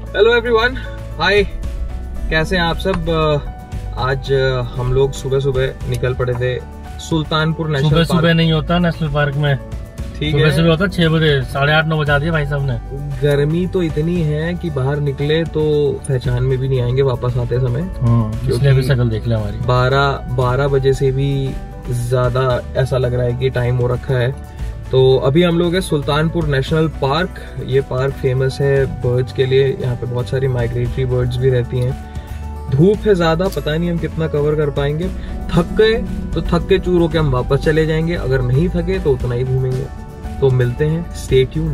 Hello everyone, हाय, कैसे हैं आप सब। आज हम लोग सुबह सुबह निकल पड़े थे सुल्तानपुर नेशनल पार्क। सुबह नहीं होता नेशनल पार्क में, ठीक है, सुबह होता 6 बजे, 8:30-9 बजा दिए भाई साहब ने। गर्मी तो इतनी है कि बाहर निकले तो पहचान में भी नहीं आएंगे वापस आते समय। इसलिए भी शक्ल देख ले हमारी। 12 बजे से भी ज्यादा ऐसा लग रहा है कि टाइम हो रखा है। तो अभी हम लोग है सुल्तानपुर नेशनल पार्क। ये पार्क फेमस है बर्ड्स के लिए। यहाँ पे बहुत सारी माइग्रेटरी बर्ड्स भी रहती हैं। धूप है ज्यादा, पता नहीं हम कितना कवर कर पाएंगे। थक गए तो थक के चूर होके हम वापस चले जाएंगे, अगर नहीं थके तो उतना ही घूमेंगे। तो मिलते हैं, stay tuned.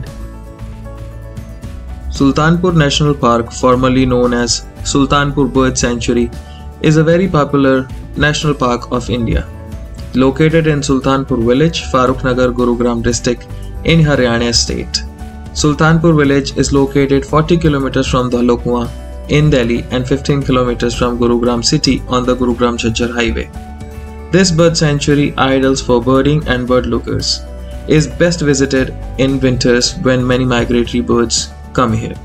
Sultanpur National Park, formerly known as Sultanpur Bird Sanctuary, is a very popular national park of India. Located in Sultanpur village, Farrukhnagar, Gurugram district in Haryana state. Sultanpur village is located 40 kilometers from Dhalo Kuan in Delhi and 15 kilometers from Gurugram city on the Gurugram-Jhajjar highway. This bird sanctuary, ideal for birding and bird lookers, is best visited in winters when many migratory birds come here.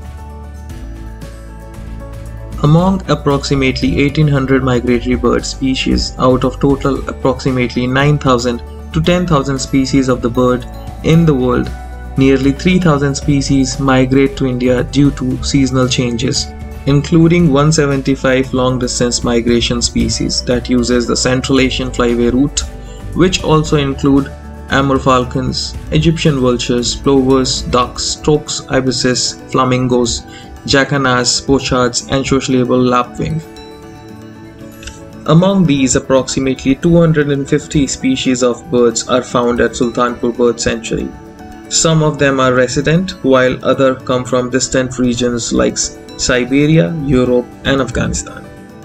Among approximately 1800 migratory bird species out of total approximately 9000 to 10,000 species of the bird in the world, nearly 3000 species migrate to India due to seasonal changes, including 175 long distance migration species that uses the Central Asian flyway route, which also include Amur falcons, Egyptian vultures, plovers, ducks, storks, ibises, flamingos, jacananas, pochards, and sociable lapwing. Among these, approximately 250 species of birds are found at Sultanpur Bird Sanctuary. Some of them are resident, while others come from distant regions like Siberia, Europe, and Afghanistan.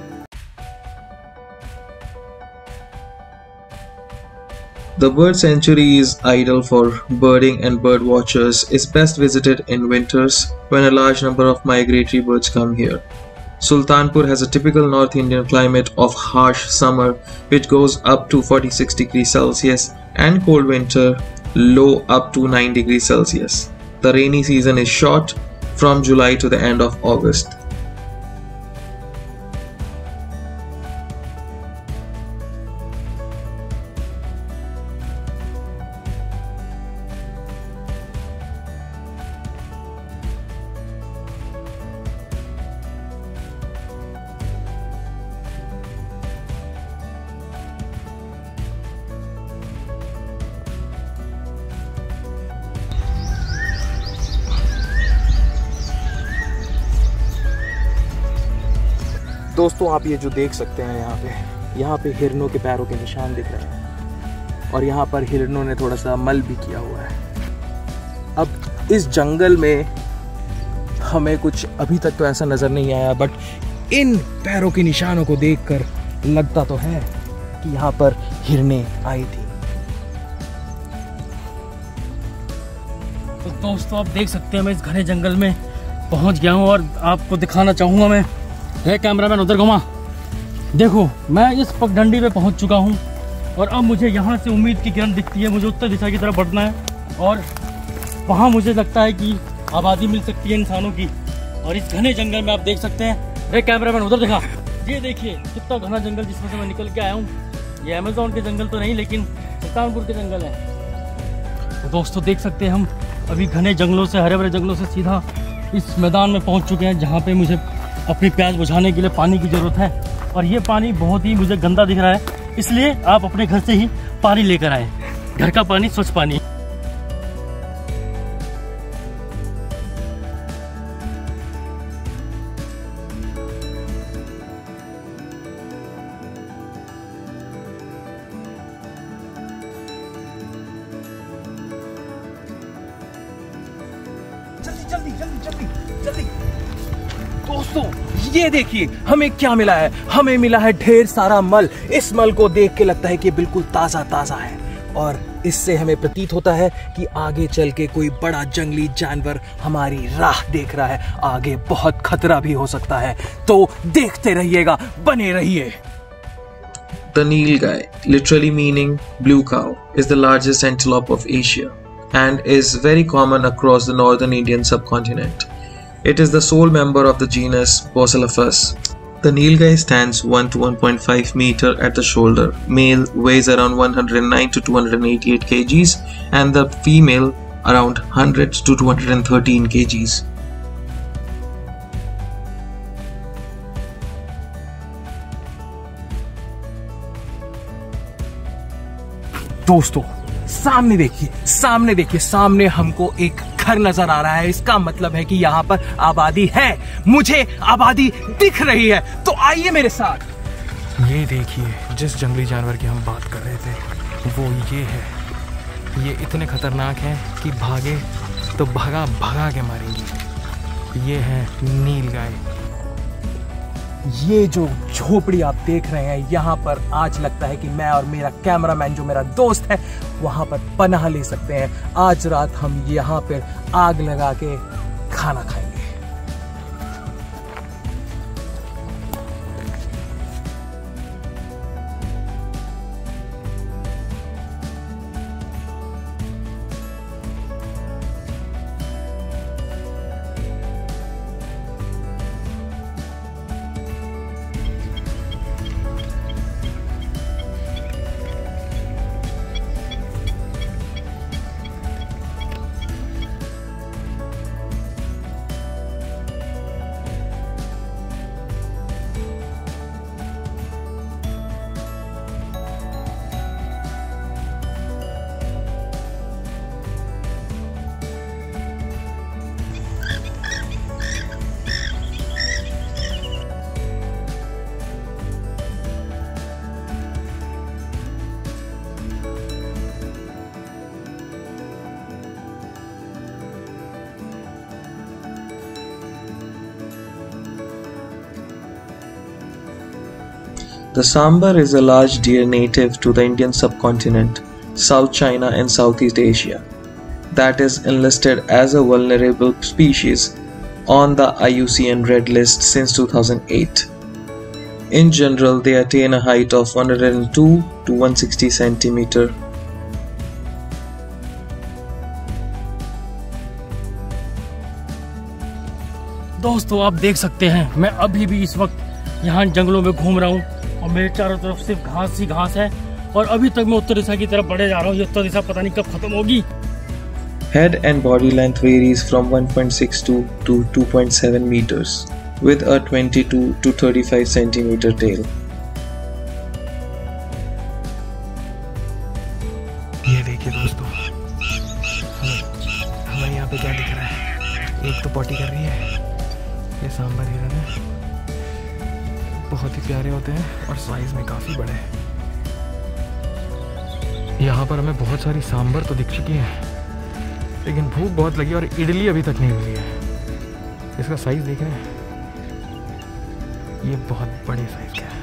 The bird sanctuary is ideal for birding and bird watchers. Is best visited in winters when a large number of migratory birds come here. Sultanpur has a typical North Indian climate of harsh summer which goes up to 46 degrees Celsius and cold winter low up to 9 degrees Celsius. The rainy season is short from July to the end of August. दोस्तों, आप ये जो देख सकते हैं यहाँ पे हिरणों के पैरों के निशान दिख रहे हैं और यहाँ पर हिरणों ने थोड़ा सा मल भी किया हुआ है। अब इस जंगल में हमें कुछ अभी तक तो ऐसा नज़र नहीं आया, बट इन पैरों के निशानों को देखकर लगता तो है कि यहाँ पर हिरनें आई थी। तो दोस्तों, आप देख सकते हैं मैं इस घने जंगल में पहुँच गया हूँ और आपको दिखाना चाहूँगा। मैं कैमरामैन उधर घुमा, देखो मैं इस पगडंडी पे पहुंच चुका हूं और अब मुझे यहां से उम्मीद की किरण दिखती है। मुझे उत्तर दिशा की तरफ बढ़ना है और वहां मुझे लगता है कि आबादी मिल सकती है इंसानों की। और इस घने जंगल में आप देख सकते हैं, कैमरामैन उधर दिखा, ये देखिए कितना घना जंगल जिसमें से मैं निकल के आया हूँ। ये अमेजोन के जंगल तो नहीं, लेकिन सुल्तानपुर के जंगल है। तो दोस्तों देख सकते हैं, हम अभी घने जंगलों से, हरे भरे जंगलों से सीधा इस मैदान में पहुँच चुके हैं जहाँ पे मुझे अपनी प्यास बुझाने के लिए पानी की ज़रूरत है। और ये पानी बहुत ही मुझे गंदा दिख रहा है, इसलिए आप अपने घर से ही पानी लेकर आए, घर का पानी, स्वच्छ पानी। जल्दी जल्दी जल्दी जल्दी। दोस्तों ये देखिए हमें क्या मिला है। हमें मिला है ढेर सारा मल। इस मल को देख के लगता है कि बिल्कुल ताजा ताजा है और इससे हमें प्रतीत होता है कि आगे चल के कोई बड़ा जंगली जानवर हमारी राह देख रहा है। आगे बहुत खतरा भी हो सकता है, तो देखते रहिएगा, बने रहिए। The Nilgai, literally meaning blue cow, is the largest antelope of Asia and is very common across the northern Indian subcontinent. It is the sole member of the genus Boselaphus. The nilgai stands 1 to 1.5 meter at the shoulder. Male weighs around 109 to 288 kgs and the female around 100 to 213 kgs. दोस्तों सामने देखिए, सामने हमको एक घर नजर आ रहा है। इसका मतलब है कि यहाँ पर आबादी है, मुझे आबादी दिख रही है। तो आइए मेरे साथ। ये देखिए, जिस जंगली जानवर की हम बात कर रहे थे वो ये है। ये इतने खतरनाक हैं कि भागे तो भगा के मारेंगी। ये है नीलगाय। ये जो झोपड़ी आप देख रहे हैं, यहाँ पर आज लगता है कि मैं और मेरा कैमरामैन जो मेरा दोस्त है वहाँ पर पनाह ले सकते हैं। आज रात हम यहाँ पर आग लगा के खाना खाएंगे। The sambar is a large deer native to the Indian subcontinent, South China and Southeast Asia, that is enlisted as a vulnerable species on the IUCN Red List since 2008. In general, they attain a height of 102 to 160 centimeter. दोस्तों आप देख सकते हैं, मैं अभी भी इस वक्त यहाँ जंगलों में घूम रहा हूँ और मेरे चारों तरफ सिर्फ घास ही घास है और अभी तक मैं उत्तर दिशा की तरफ बढ़े जा रहा हूँ। ये उत्तर दिशा पता नहीं कब खत्म होगी। Head and body length varies from 1.62 to 2.7 meters, with a 22 to 35 centimeter tail. ये देखिए दोस्तों, हमें यहाँ पे क्या दिख रहा है? एक तो पॉटी कर रही है, ये सांबर हिरन है। बहुत ही प्यारे होते हैं और साइज में काफ़ी बड़े हैं। यहाँ पर हमें बहुत सारी सांबर तो दिख चुकी है, लेकिन भूख बहुत लगी और इडली अभी तक नहीं मिली है। इसका साइज देख रहे हैं, ये बहुत बड़े साइज का है।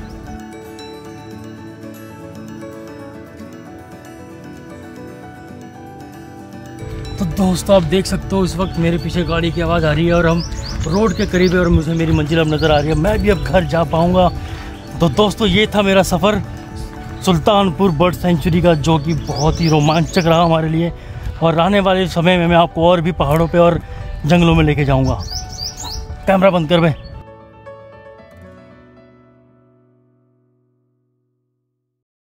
तो दोस्तों आप देख सकते हो इस वक्त मेरे पीछे गाड़ी की आवाज़ आ रही है और हम रोड के करीब है और मुझे मेरी मंजिल अब नज़र आ रही है। मैं भी अब घर जा पाऊँगा। तो दोस्तों ये था मेरा सफ़र सुल्तानपुर बर्ड सेंचुरी का, जो कि बहुत ही रोमांचक रहा हमारे लिए। और आने वाले समय में मैं आपको और भी पहाड़ों पे और जंगलों में लेके जाऊँगा। कैमरा बंद कर बे।